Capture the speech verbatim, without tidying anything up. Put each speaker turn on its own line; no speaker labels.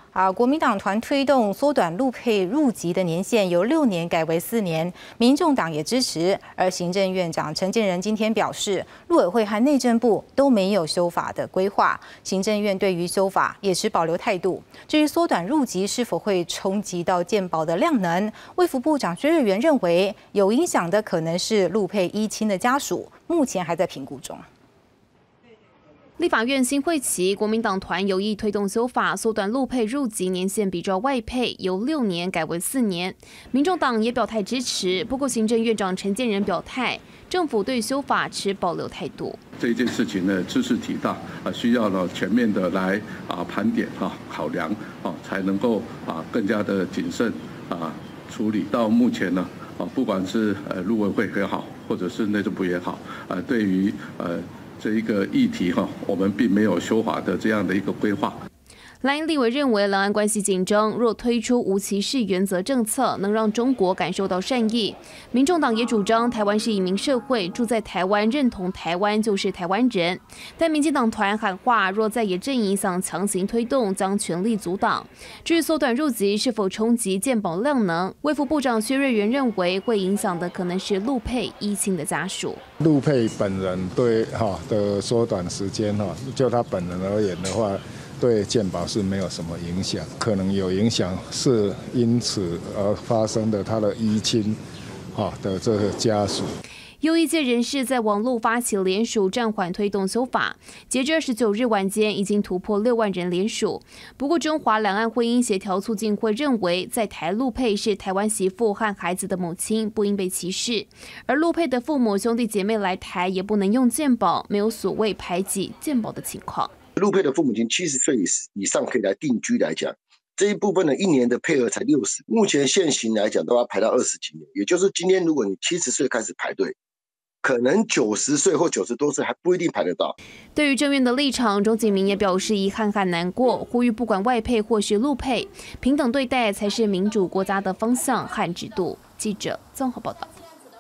啊，国民党团推动缩短陆配入籍的年限，由六年改为四年，民众党也支持。而行政院长陈建仁今天表示，陆委会和内政部都没有修法的规划，行政院对于修法也持保留态度。至于缩短入籍是否会冲击到健保的量能，卫福部长薛瑞元认为，有影响的可能是陆配依亲的家属，目前还在评估中。
立法院新会期，国民党团有意推动修法，缩短陆配入籍年限，比照外配，由六年改为四年。民众党也表态支持，不过行政院长陈建仁表态，政府对修法持保留态度。
这件事情呢，知识体大啊，需要呢全面的来啊盘点哈考量啊，才能够啊更加的谨慎啊处理。到目前呢啊，不管是呃陆委会也好，或者是内政部也好啊，对于呃。 这一个议题哈，我们并没有修法的这样的一个规划。
蓝营立委认为，两岸关系紧张，若推出无歧视原则政策，能让中国感受到善意。民众党也主张，台湾是移民社会，住在台湾、认同台湾就是台湾人。但民进党团喊话，若在野阵营想强行推动，将全力阻挡。至于缩短入籍是否冲击健保量能，卫福部长薛瑞元认为，会影响的可能是陆配依亲的家属。
陆配本人对哈的缩短时间哈，就他本人而言的话。 对健保是没有什么影响，可能有影响是因此而发生的他的依亲，啊的这个家属。
优异界人士在网络发起联署，暂缓推动修法。截至二十九日晚间，已经突破六万人联署。不过，中华两岸婚姻协调促进会认为，在台陆配是台湾媳妇和孩子的母亲，不应被歧视。而陆配的父母兄弟姐妹来台也不能用健保，没有所谓排挤健保的情况。
陆配的父母亲七十岁以上可以来定居来讲，这一部分的一年的配额才六十，目前现行来讲都要排到二十几年，也就是今天如果你七十岁开始排队，可能九十岁或九十多岁还不一定排得到。
对于政院的立场，钟景明也表示遗憾和难过，呼吁不管外配或是陆配，平等对待才是民主国家的方向和制度。记者综合报道。